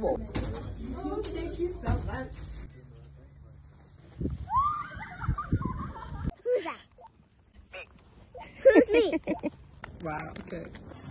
adorable. Oh, thank you so much. Who's that? Who's me? Wow, okay.